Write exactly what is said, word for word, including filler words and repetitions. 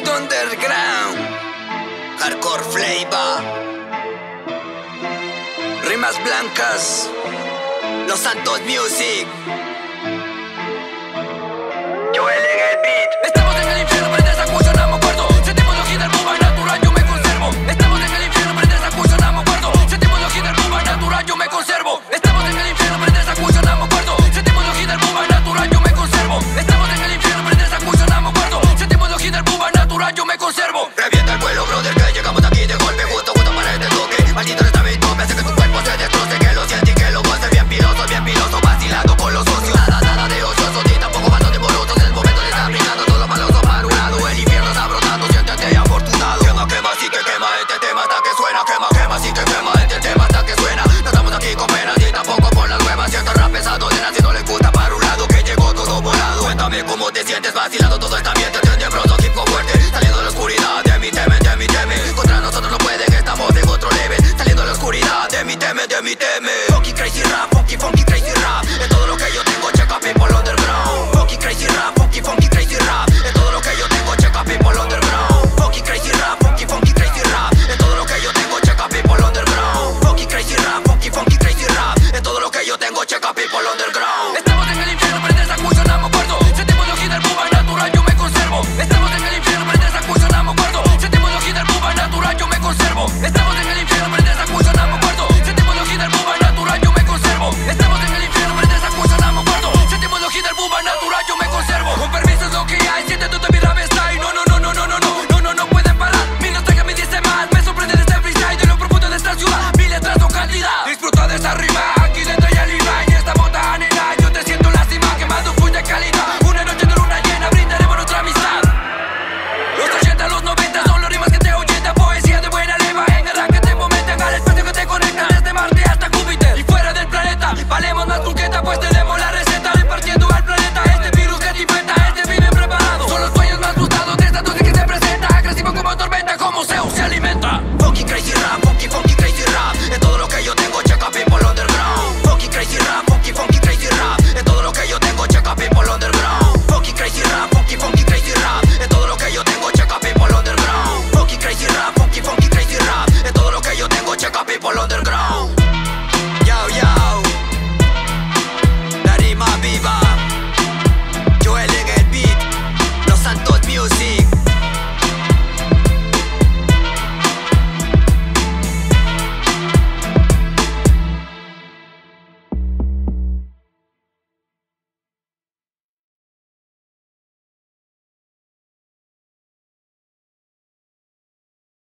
sonido underground, hardcore flavor, rimas blancas, Los Santos Music. Yo en el beat. Estamos en el infierno, prende esa cuestión, no me acuerdo. Sentimos los hits del boom natural, yo me conservo. Estamos en el infierno, prende esa cuestión, no me acuerdo. Sentimos los hits del boom natural, yo me conservo. Estamos en el infierno, prende esa cuestión, no me acuerdo. Sentimos los hits del boom natural, yo me conservo. Estamos en el infierno, prende esa cuestión, no me acuerdo. Sentimos los hits del boom natural, yo me conservo. Revienta el vuelo, brother, que llegamos aquí de golpe, justo, justo para este toque. Maldito está mi tope, hace que tu cuerpo se destroce, que lo siente y que lo goce. Bien piloso, bien piloso, vacilando con los socios. Nada, nada de ocioso, ni tampoco bando de morosos. El momento de estar brillando, todos los malos son para un lado. El infierno está brotando, siéntete afortunado. Quema, quema, sí que quema este tema hasta que suena. Quema, quema, sí que quema este tema hasta que suena. No estamos aquí con penas, ni tampoco por las nuevas. Siento rap pesado, de si no les gusta para un lado, que llegó todo volado. Cuéntame cómo te sientes vacilando, todo está bien.